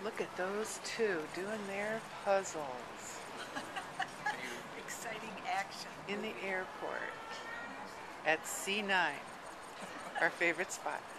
Look at those two doing their puzzles Exciting action. in the airport at C9, our favorite spot.